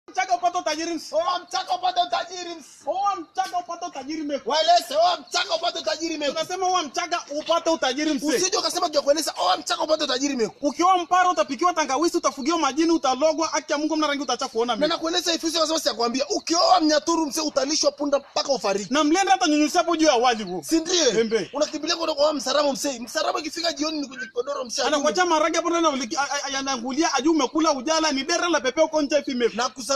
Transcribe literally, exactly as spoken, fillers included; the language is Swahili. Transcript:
Mchaga upate utajiri msi. Oa mchaga upate utajiri msi. Oa mchaga upate utajiri meku. Waeleze oa mchaga upate utajiri meku. Tunasema oa mchaga upate utajiri msi. Usije ukasema tujakueleza oa mchaga upate utajiri meku. Ukioa mpara utapikiwa tangawizi, utafugiwa majini, utalogwa, haki ya Mungu mna rangi utacha kuona mimi. Na nakueleza hivi sio wasema sikwambia. Ukioa mnyaturu mse utalishwa punda mpaka ufariki. Na mlenda hata nyunyusia hapo juu ya wali huo. Si ndiye? Embe. Unakimbilia kwa kwa msaramo mse. Msaramo ikifika jioni ni kujikodoro mse. Anakuacha maragi hapo na yanangulia ajue umekula ujala ni dera la pepeo konja hivi meku. Na kusa